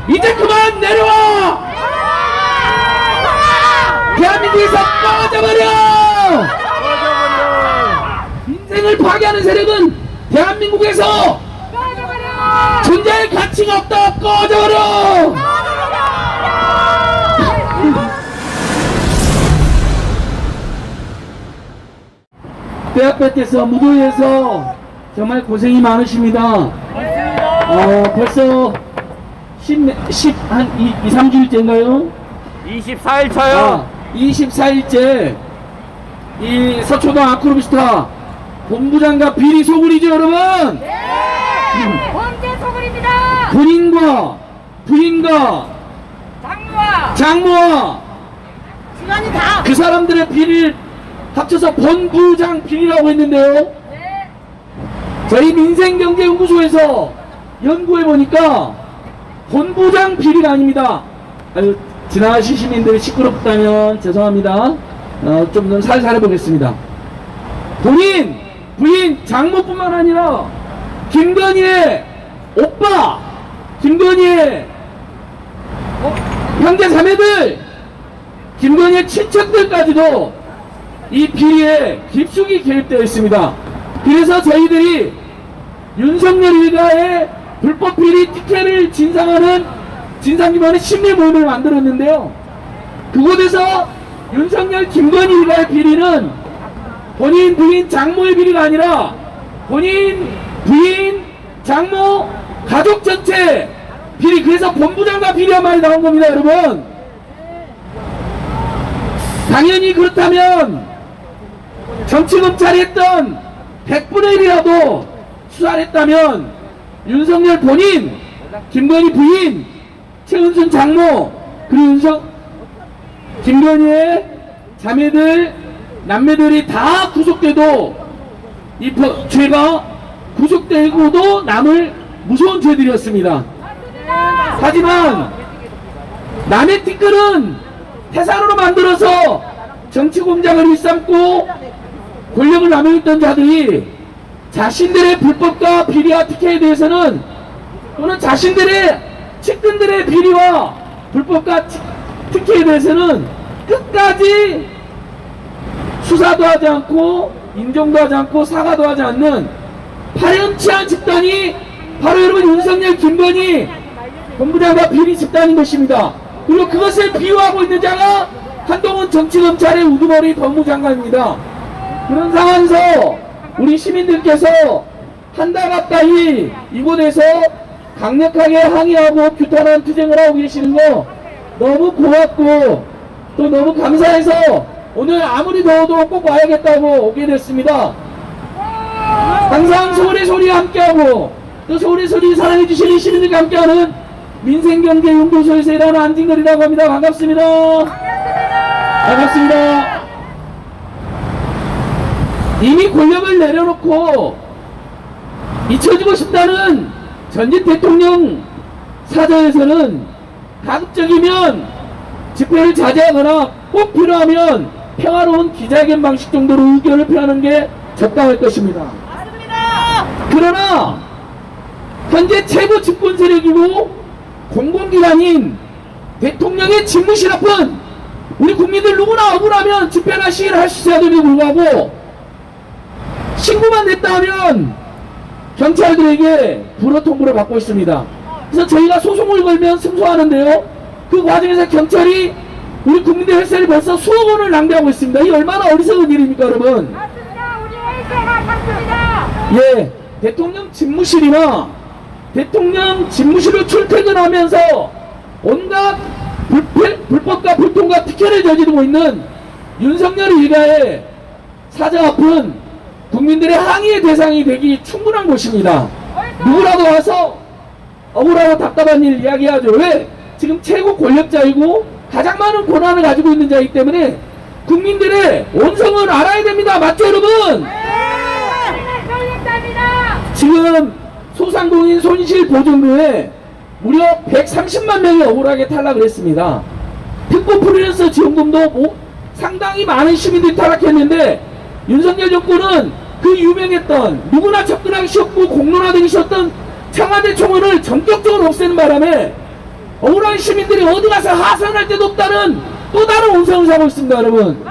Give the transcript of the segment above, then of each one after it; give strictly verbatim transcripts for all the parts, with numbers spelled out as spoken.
이제 그만 내려와! 대한민국에서 꺼져버려! 인생을 파괴하는 세력은 대한민국에서 존재할 가치가 없다! 꺼져버려! 대학배께서 무도회에서 정말 고생이 많으십니다. 어, 벌써 십, 십, 한 이, 삼 주일째인가요? 이십사 일 차요. 아, 이십사 일째 이 서초동 아크로비스타 본부장과 비리 소굴이죠, 여러분? 네! 범죄 소굴입니다! 본인과 부인과 장모와 장모와 시간이 다! 그 사람들의 비리를 합쳐서 본부장 비리라고 했는데요. 네! 저희 민생경제연구소에서 연구해보니까 본부장 비리가 아닙니다. 아유, 지나가신 시민들이 시끄럽다면 죄송합니다. 어, 좀 더 살살 해보겠습니다. 본인, 부인, 장모뿐만 아니라 김건희의 오빠, 김건희의 어, 형제 자매들, 김건희의 친척들까지도 이 비리에 깊숙이 개입되어 있습니다. 그래서 저희들이 윤석열 일가의 불법 비리 특혜를 진상하는 진상규명의 심리 모임을 만들었는데요. 그곳에서 윤석열 김건희 일가의 비리는 본인, 부인, 장모의 비리가 아니라 본인, 부인, 장모, 가족 전체 비리, 그래서 본부장과 비리한 말이 나온 겁니다, 여러분. 당연히 그렇다면 정치검찰이 했던 백분의 일이라도 수사를 했다면 윤석열 본인, 김건희 부인, 최은순 장모, 그리고 윤석, 김건희의 자매들, 남매들이 다 구속돼도 이 죄가 구속되고도 남을 무서운 죄들이었습니다. 하지만 남의 티끌은 태산으로 만들어서 정치공작을 일삼고 권력을 남용했던 자들이 자신들의 불법과 비리와 특혜에 대해서는 또는 자신들의 측근들의 비리와 불법과 특혜에 대해서는 끝까지 수사도 하지 않고 인정도 하지 않고 사과도 하지 않는 파렴치한 집단이 바로 여러분 윤석열 김건희 본부장과 비리 집단인 것입니다. 그리고 그것을 비유하고 있는 자가 한동훈 정치검찰의 우두머리 법무장관입니다. 그런 상황에서 우리 시민들께서 한 달 가까이 이곳에서 강력하게 항의하고 규탄한 투쟁을 하고 계시는 거 너무 고맙고 또 너무 감사해서 오늘 아무리 더워도 꼭 와야겠다고 오게 됐습니다. 항상 서울의 소리와 함께하고 또 서울의 소리 사랑해주시는 시민들과 함께하는 민생경제연구소에서 일하는 안진걸이라고 합니다. 반갑습니다. 반갑습니다. 이미 권력을 내려놓고 잊혀지고 싶다는 전직 대통령 사저에서는 가급적이면 집회를 자제하거나 꼭 필요하면 평화로운 기자회견 방식 정도로 의견을 표하는 게 적당할 것입니다. 맞습니다. 그러나 현재 최고 집권 세력이고 공공기관인 대통령의 집무실 앞은 우리 국민들 누구나 억울하면 집회나 시위를 할 수 있어야 되는데 불구하고 신고만 냈다 하면 경찰들에게 불허 통보를 받고 있습니다. 그래서 저희가 소송을 걸면 승소하는데요. 그 과정에서 경찰이 우리 국민들 혈세를 벌써 수억 원을 낭비하고 있습니다. 이 얼마나 어리석은 일입니까, 여러분? 맞습니다. 우리 혈세가 탔습니다. 예, 대통령 집무실이나 대통령 집무실을 출퇴근하면서 온갖 불필, 불법과 불통과 특혜를 저지르고 있는 윤석열 일가의 사저 앞은 국민들의 항의의 대상이 되기 충분한 곳입니다. 누구라도 와서 억울하고 답답한 일 이야기하죠. 왜? 지금 최고 권력자이고 가장 많은 권한을 가지고 있는 자이기 때문에 국민들의 온성을 알아야 됩니다. 맞죠, 여러분? 네, 권력자입니다. 지금 소상공인 손실보증료에 무려 백삼십만 명이 억울하게 탈락을 했습니다. 특고 프리랜서 지원금도 뭐 상당히 많은 시민들이 탈락했는데 윤석열 정권은 그 유명했던 누구나 접근하기 쉬웠고 공론화되기 쉬웠던 청와대 총원을 전격적으로 없애는 바람에 억울한 시민들이 어디 가서 하산할 데도 없다는 또 다른 온상을 사고 있습니다, 여러분.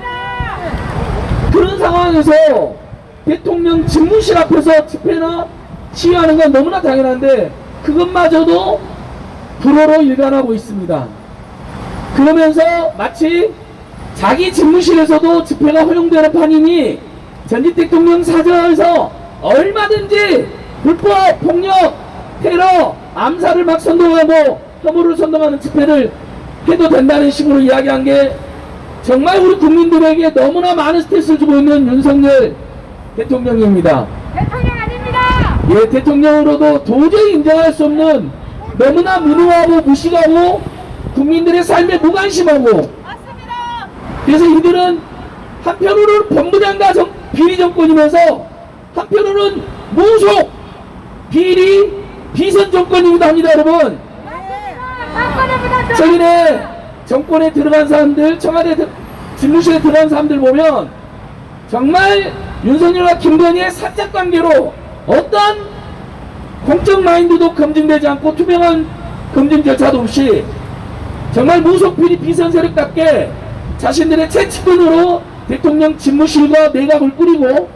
그런 상황에서 대통령 집무실 앞에서 집회나 시위하는 건 너무나 당연한데 그것마저도 불호로 일관하고 있습니다. 그러면서 마치 자기 집무실에서도 집회가 허용되는 판이니 전직 대통령 사저에서 얼마든지 불법, 폭력, 테러, 암살을 막 선동하고 혐오를 선동하는 집회를 해도 된다는 식으로 이야기한 게 정말 우리 국민들에게 너무나 많은 스트레스를 주고 있는 윤석열 대통령입니다. 대통령 아닙니다. 예, 대통령으로도 도저히 인정할 수 없는 너무나 무능하고 무식하고 국민들의 삶에 무관심하고 맞습니다. 그래서 이들은 한편으로는 본부장과 정, 비리 정권이면서 한편으로는 무속 비리 비선 정권이기도 합니다, 여러분. 맞습니다. 최근에 정권에 들어간 사람들, 청와대 들- 집무실에 들어간 사람들 보면 정말 윤석열과 김건희의 사적 관계로 어떤 공적 마인드도 검증되지 않고 투명한 검증 절차도 없이 정말 무속비리 비선 세력답게 자신들의 채찍근으로 대통령 집무실과 내각을 꾸리고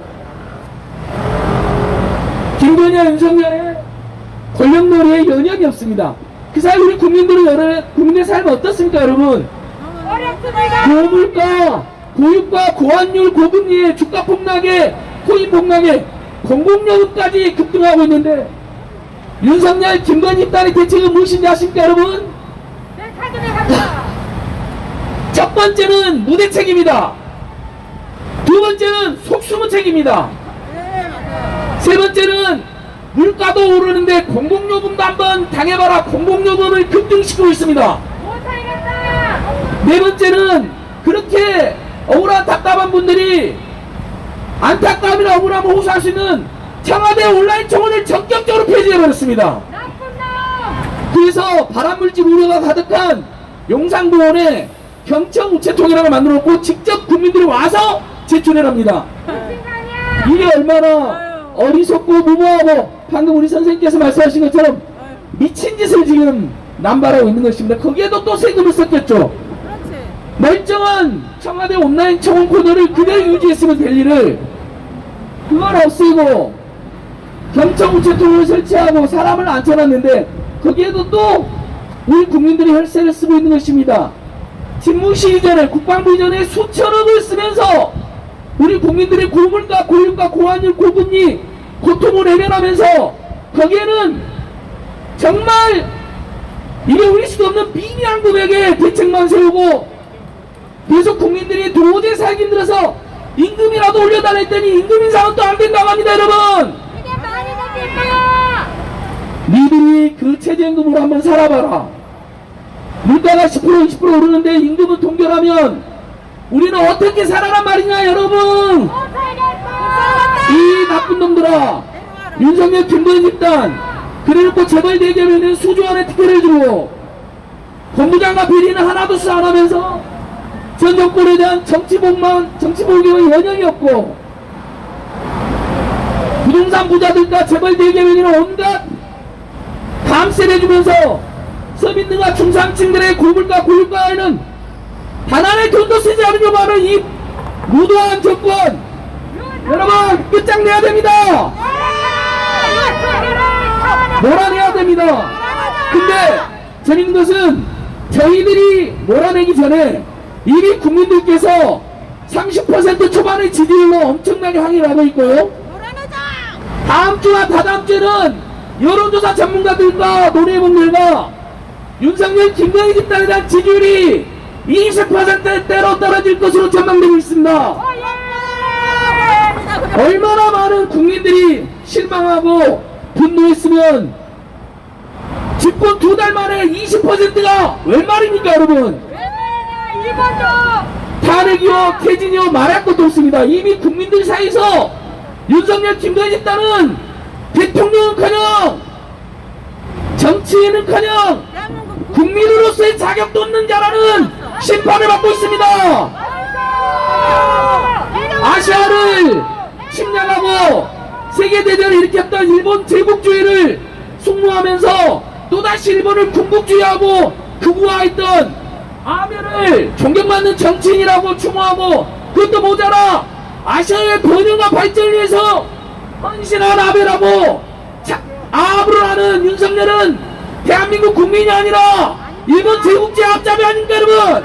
김건희와 윤석열의 권력놀이에 연연이 없습니다. 그 사이 우리 국민들은 여러, 국민의 삶은 어떻습니까, 여러분? 어렵습니다. 고물가, 고유가, 고환율, 고금리에 주가 폭락에 코인 폭락에 공공요금까지 급등하고 있는데 윤석열, 김건희 딸의 대책은 무엇인지 아십니까, 여러분? 네, 카드에 갑니다. 첫 번째는 무대책입니다. 두 번째는 속수무책입니다. 세 번째는 물가도 오르는데 공공요금도 한번 당해봐라. 공공요금을 급등시키고 있습니다. 못하겠다. 네 번째는 그렇게 억울한 답답한 분들이 안타까움이나 억울함을 호소할 수 있는 청와대 온라인 청원을 전격적으로 폐지해버렸습니다. 나쁜 놈. 그래서 발암물질 우려가 가득한 용산공원에 경청 우체통이라고 만들어놓고 직접 국민들이 와서 제출해랍니다. 인간이야. 이게 얼마나 어리석고 무모하고 방금 우리 선생님께서 말씀하신 것처럼 미친 짓을 지금 남발하고 있는 것입니다. 거기에도 또 세금을 썼겠죠. 그렇지. 멀쩡한 청와대 온라인 청원 코너를 그대로 유지했으면 될 일을 그걸 없애고 경청 우체통을 설치하고 사람을 앉혀놨는데 거기에도 또 우리 국민들이 혈세를 쓰고 있는 것입니다. 집무실 이전에 국방부 이전에 수천억을 쓰면서 우리 국민들의 고물가, 고유가, 고환율, 고금리 고통을 외면하면서 거기에는 정말 이겨울 수도 없는 미미한 금액의 대책만 세우고 계속 국민들이 도저히 살기 힘들어서 임금이라도 올려달라 했더니 임금 인상은 또 안 된다고 합니다, 여러분. 이게 말이 됩니까? 니들이 그 최저임금으로 한번 살아봐라. 물가가 십 퍼센트 이십 퍼센트 오르는데 임금은 동결하면 우리는 어떻게 살아란 말이냐, 여러분. 못하겠다. 이 나쁜 놈들아, 윤석열 김건희 집단 그래놓고 재벌 대기업에는 수조원의 특혜를 주고 법무장과 비리는 하나도 수 안 하면서 전 정권에 대한 정치복만, 정치복용의 원형이 없고 부동산 부자들과 재벌 대기업에는 온갖 감세를 해주면서 서민들과 중산층들의 고물가 고유가에는 단 하나의 돈도 쓰지 않으려고 하는 이 무도한 정권, 여러분 끝장내야 됩니다. 몰아내야 됩니다. 근데 재밌는 것은 저희들이 몰아내기 전에 이미 국민들께서 삼십 퍼센트 초반의 지지율로 엄청나게 항의를 하고 있고요. 다음 주와 다다음 주에는 여론조사 전문가들과 논의분들과 윤석열 김건희 집단에 대한 지지율이 이십 퍼센트대로 떨어질 것으로 전망되고 있습니다. 얼마나 많은 국민들이 실망하고 분노했으면 집권 두 달 만에 이십 퍼센트가 웬 말입니까, 여러분? 탄핵이요, 퇴진이요, 말할 것도 없습니다. 이미 국민들 사이에서 윤석열 김건희 집단은 대통령은커녕 정치인은커녕 국민으로서의 자격도 없는 자라는 심판을 받고 있습니다. 아시아를 침략하고 세계대전을 일으켰던 일본 제국주의를 숭모하면서 또다시 일본을 군국주의하고 극우화했던 아베를 존경받는 정치인이라고 추모하고, 그것도 모자라 아시아의 번영과 발전을 위해서 헌신한 아베라고 자, 아부를 하는 윤석열은 대한민국 국민이 아니라 일본 제국주의 앞잡이 아닙니까 여러분?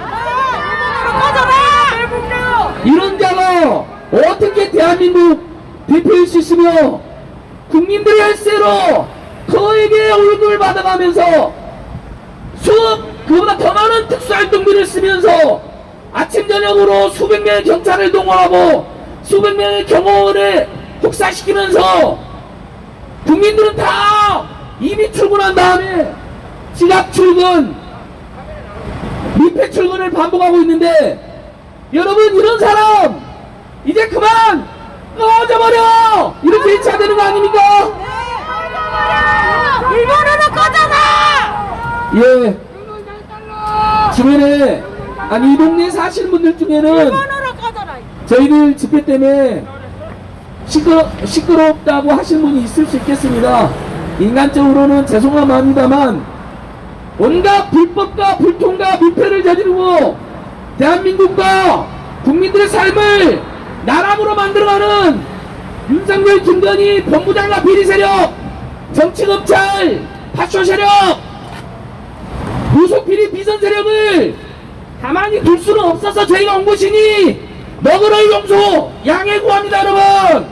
이런 자가 어떻게 대한민국 대표일 수 있으며 국민들의 혈세로 그에게 월급을 받아가면서 수억, 그보다 더 많은 특수활동비를 쓰면서 아침 저녁으로 수백 명의 경찰을 동원하고 수백 명의 경호원을 혹사시키면서 국민들은 다 이미 출근한 다음에 지각 출근, 밀폐 출근을 반복하고 있는데, 여러분 이런 사람 이제 그만 꺼져버려! 이렇게 해야 되는 거 아닙니까? 일본으로 꺼져라! 예. 주변에, 아니 이 동네에 사시는 분들 중에는 일본으로 꺼져라! 저희들 집회 때문에 시끄러, 시끄럽다고 하시는 분이 있을 수 있겠습니다. 인간적으로는 죄송한 마음이다만 온갖 불법과 불통과 밀폐를 저지르고 대한민국과 국민들의 삶을 나락으로 만들어가는 윤석열, 김건희 본부장과 비리세력, 정치검찰, 파쇼세력, 무속비리 비선세력을 가만히 둘 수는 없어서 저희가 온 것이니 너그러이 용서 양해 구합니다 여러분.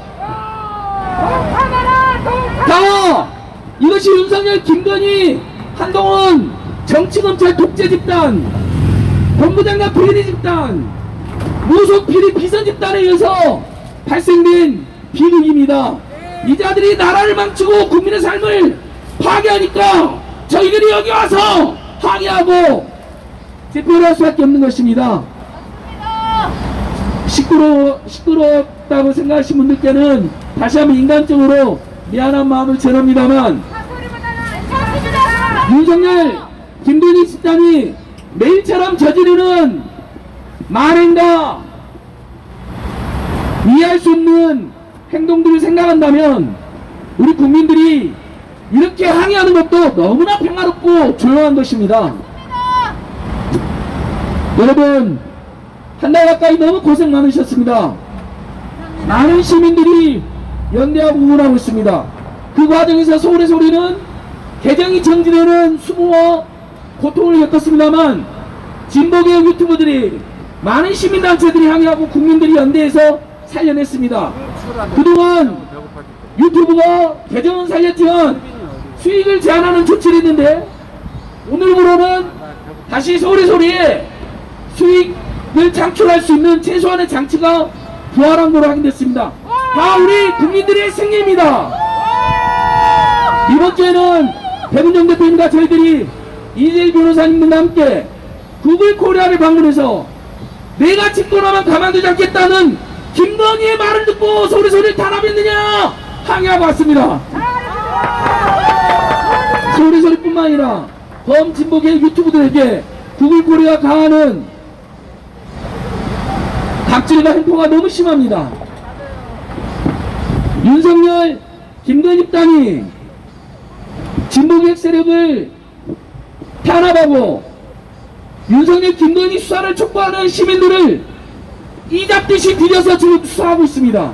다 이것이 윤석열, 김건희, 한동훈 정치검찰 독재집단, 본부장과 비리집단, 무속비리 비선집단에 의해서 발생된 비극입니다. 이 자들이 나라를 망치고 국민의 삶을 파괴하니까 저희들이 여기 와서 항의하고 집회를 할 수밖에 없는 것입니다. 시끄러, 시끄럽다고 생각하시는 분들께는 다시 한번 인간적으로 미안한 마음을 전합니다만, 윤석열, 김건희 집단이 매일처럼 저지르는 만행과 이해할 수 없는 행동들을 생각한다면 우리 국민들이 이렇게 항의하는 것도 너무나 평화롭고 조용한 것입니다. 여러분 한 달 가까이 너무 고생 많으셨습니다. 많은 시민들이 연대하고 응원하고 있습니다. 그 과정에서 서울의 소리는 개정이 정지되는 수모와 고통을 겪었습니다만 진보개혁 유튜버들이, 많은 시민단체들이 항의하고 국민들이 연대해서 살려냈습니다. 그동안 유튜브가 개정은 살렸지만 수익을 제한하는 조치를 했는데 오늘부로는 다시 서울의 소리에 수익을 창출할 수 있는 최소한의 장치가 부활한 걸로 확인됐습니다. 다 우리 국민들의 승리입니다. 이번 주에는 백운정 대표님과 저희들이 이재일 변호사님과 함께 구글 코리아를 방문해서 내가 집권하면 가만두지 않겠다는 김건희의 말을 듣고 소리소리를 탄압했느냐 항의하고 왔습니다. 소리소리뿐만 아니라 범진보계 유튜브들에게 구글 코리아 가하는 갑질과 횡포가 너무 심합니다. 윤석열, 김건희 집단이 진보개혁 세력을 탄압하고 윤석열, 김건희 수사를 촉구하는 시민들을 이잡듯이 들여서 지금 수사하고 있습니다.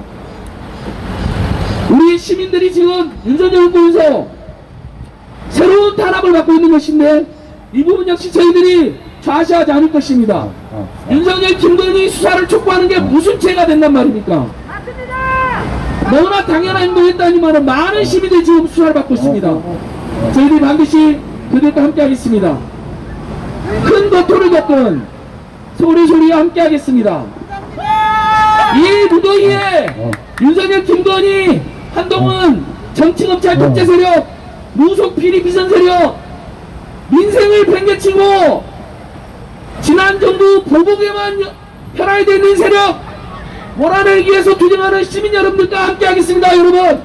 우리 시민들이 지금 윤석열 정부에서 새로운 탄압을 받고 있는 것인데 이 부분 역시 저희들이 좌시하지 않을 것입니다. 어, 어, 어. 윤석열, 김건희 수사를 촉구하는 게 무슨 죄가 된단 말입니까? 맞습니다. 너무나 당연한 행동했다니만 많은 시민들이 지금 수사를 받고 있습니다. 저희들이 반드시 그들과 함께 하겠습니다. 큰 고통을 겪은 소리 소리와 함께 하겠습니다. 이 무더위에 윤석열, 김건희, 한동훈 정치검찰 독재세력, 무속비리 비선세력, 민생을 팽개치고 지난 정부 보복에만 편하게 되는 세력 몰아내기 위해서 투쟁하는 시민 여러분들과 함께 하겠습니다. 여러분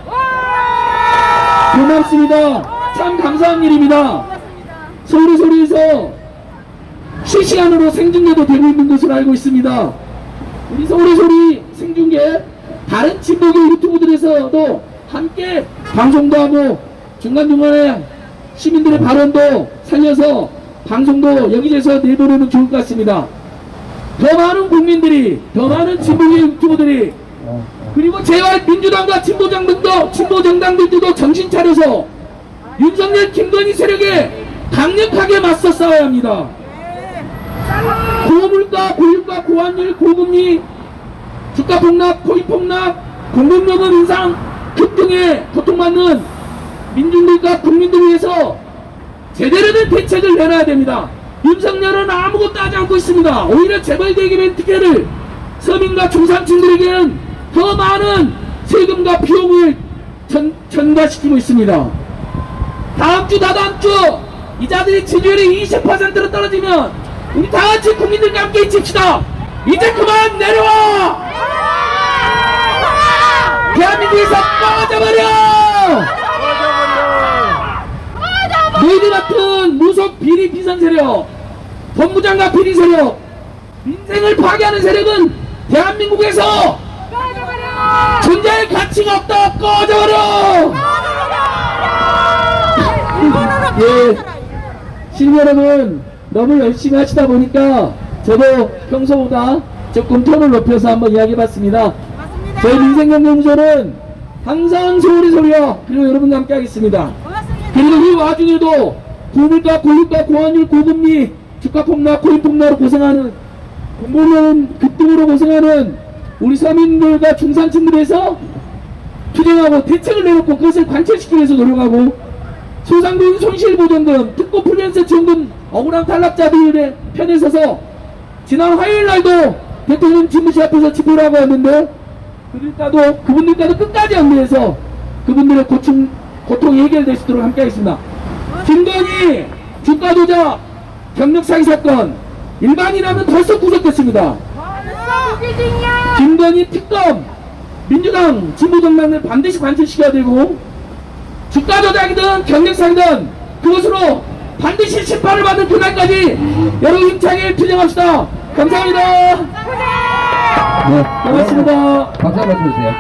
고맙습니다. 참 감사한 일입니다. 서울의소리에서 실시간으로 생중계도 되고 있는 것으로 알고 있습니다. 우리 서울의소리 생중계 다른 진보계 유튜브들에서도 함께 방송도 하고 중간중간에 시민들의 발언도 살려서 방송도 여기저기서 내보내면 좋을 것 같습니다. 더 많은 국민들이, 더 많은 진보계 유튜버들이, 그리고 제발 민주당과 진보정당도, 진보정당들도 정신 차려서 윤석열, 김건희 세력에 강력하게 맞서 싸워야 합니다. 고물가, 고유가, 고환율, 고금리, 주가 폭락, 코인 폭락, 공급요금 인상 급등에 고통받는 민중들과 국민들을 위해서 제대로 된 대책을 내놔야 됩니다. 윤석열은 아무것도 하지 않고 있습니다. 오히려 재벌대기업의 특혜를 서민과 중산층들에게는 더 많은 세금과 비용을 전, 전가시키고 있습니다. 다음 주, 다다음 주 이자들이 지지율이 이십 퍼센트로 떨어지면 우리 다같이 국민들과 함께 외칩시다. 이제 그만 내려와! 대한민국에서 꺼져버려! 너희들 같은 무속 비리 비선 세력, 법무장관 비리 세력, 민생을 파괴하는 세력은 대한민국에서 존재할 가치가 없다. 꺼져버려! 예, 시민 여러분 너무 열심히 하시다 보니까 저도 평소보다 조금 톤을 높여서 한번 이야기해봤습니다. 저희 민생경제부서는 항상 소리 소리요. 그리고 여러분과 함께 하겠습니다. 그리고 이 와중에도 고물가, 고유가, 고환율, 고금리, 주가 폭락, 코인 폭락으로 고생하는, 공무원 급등으로 고생하는 우리 서민들과 중산층들에서 투쟁하고 대책을 내놓고 그것을 관철시키기 위해서 노력하고, 소상공인 손실보전금, 특고 프리랜서 지원금 억울한 탈락자들의 편에 서서 지난 화요일 날도 대통령 집무실 앞에서 집회를 하고 왔는데, 그들과도, 그분들과도 끝까지 연대해서 그분들의 고충, 고통이 해결될 수 있도록 함께 하겠습니다. 김건희 주가 조작 경력 사기 사건 일반이라면 벌써 구속됐습니다. 김건희 특검 민주당 진보정당을 반드시 관철시켜야 되고, 주가 조작이든 경력 사기든 그것으로 반드시 심판을 받는 그날까지 여러분 힘차게 투쟁합시다. 감사합니다. 네, 고맙습니다. 박수 한번 쳐주세요.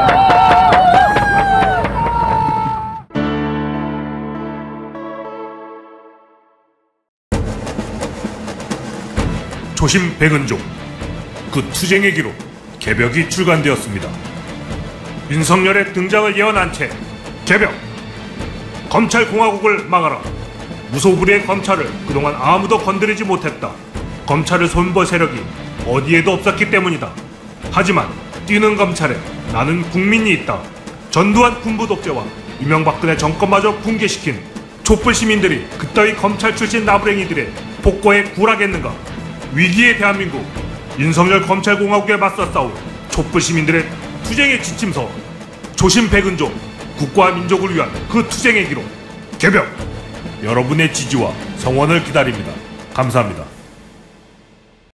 초심 백은종, 그 투쟁의 기록 개벽이 출간되었습니다. 윤석열의 등장을 예언한 채 개벽! 검찰공화국을 막아라! 무소불위의 검찰을 그동안 아무도 건드리지 못했다. 검찰을 손볼 세력이 어디에도 없었기 때문이다. 하지만 뛰는 검찰에 나는 국민이 있다. 전두환 군부 독재와 이명박근혜 정권마저 붕괴시킨 촛불 시민들이 그따위 검찰 출신 나부랭이들의 폭거에 굴하겠는가? 위기의 대한민국, 윤석열 검찰공화국에 맞서 싸울 촛불 시민들의 투쟁의 지침서, 초심 백은종, 국가와 민족을 위한 그 투쟁의 기록 개벽! 여러분의 지지와 성원을 기다립니다. 감사합니다.